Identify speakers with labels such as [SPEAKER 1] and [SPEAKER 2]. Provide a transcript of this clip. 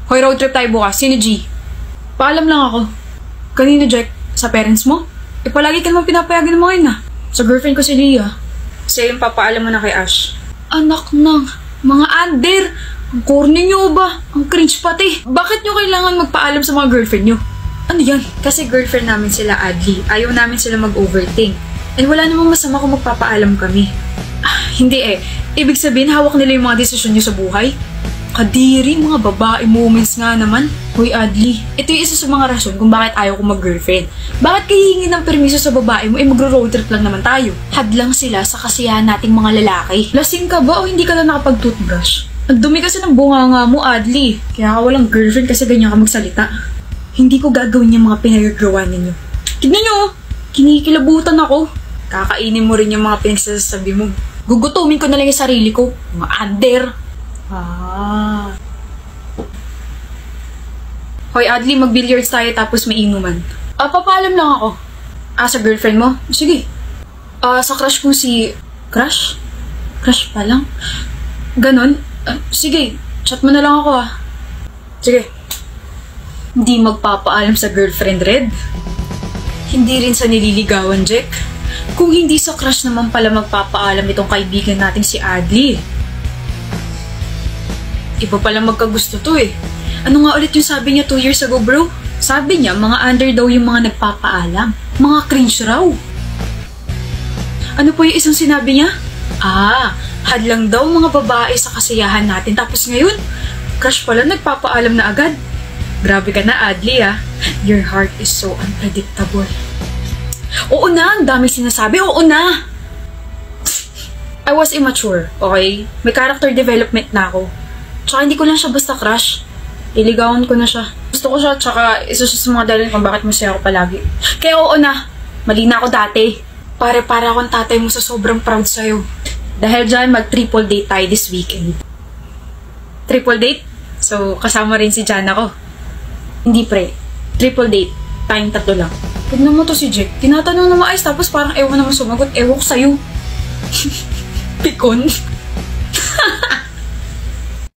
[SPEAKER 1] Hoy, road trip tayo bukas. Sino G? Paalam lang ako. Kanino, Jack? Sa parents mo? Palagi ka naman pinapayagan ng mga yun, ah. Sa girlfriend ko si Leah. Siya yung papaalam mo na kay Ash. Anak ng mga under! Ang corny nyo ba? Ang cringe pati. Bakit nyo kailangan magpaalam sa mga girlfriend nyo? Ano yan? Kasi girlfriend namin sila, Adli. Ayaw namin sila mag-overthink. And wala namang masama kung magpapaalam kami. Hindi eh. Ibig sabihin, hawak nila yung mga desisyon nyo sa buhay? Kadiri, mga babae moments nga naman. Hoy, Adli, ito yung isa sa mga rason kung bakit ayaw ko mag-girlfriend. Bakit kayo hihingi ng permiso sa babae mo, magro-road trip lang naman tayo? Hadlang sila sa kasiyahan nating mga lalaki. Lasing ka ba o hindi ka lang nakapag-toothbrush? Ang dumi kasi ng bunganga mo, Adli. Kaya ka walang girlfriend kasi ganyan ka magsalita. Hindi ko gagawin yung mga pinagagawa ninyo. Tignan nyo, kinikilabutan ako. Kakainin mo rin yung mga pinagsasabi mo. Gugutumin ko na lang yung sarili ko. Mga under. Hoy, Adli, mag-billiards tayo tapos may inuman. Papaalam lang ako. Sa girlfriend mo? Sige. Sa crush ko si... Crush? Crush pa lang? Ganon? Sige, chat mo na lang ako Sige. Hindi magpapaalam sa girlfriend, Red? Hindi rin sa nililigawan, Jack? Kung hindi sa crush naman pala magpapaalam itong kaibigan natin si Adli. Iba pala magkagusto to eh. Ano nga ulit yung sabi niya 2 years ago, bro? Sabi niya, mga under daw yung mga nagpapaalam. Mga cringe raw. Ano po yung isang sinabi niya? Hadlang daw mga babae sa kasiyahan natin. Tapos ngayon, crush pala nagpapaalam na agad. Grabe ka na, Adli Your heart is so unpredictable. Oo na, ang daming sinasabi. Oo na! I was immature, okay? May character development na ako. Tsaka hindi ko lang siya basta crush. Iligawan ko na siya. Gusto ko siya, tsaka isa siya sa mga dahilan kung bakit masaya ako palagi. Kaya oo na, mali na ako dati. Para akong tatay mo sa sobrang proud sa'yo. Dahil dyan, mag-triple date tayo this weekend. Triple date? So, kasama rin si Jana ko. Hindi pre, triple date. Tayong 3 lang. Tignan mo to si Jack. Tinatanong na maayos tapos parang ewan naman sumagot. Ewan ko sa'yo. Pikon.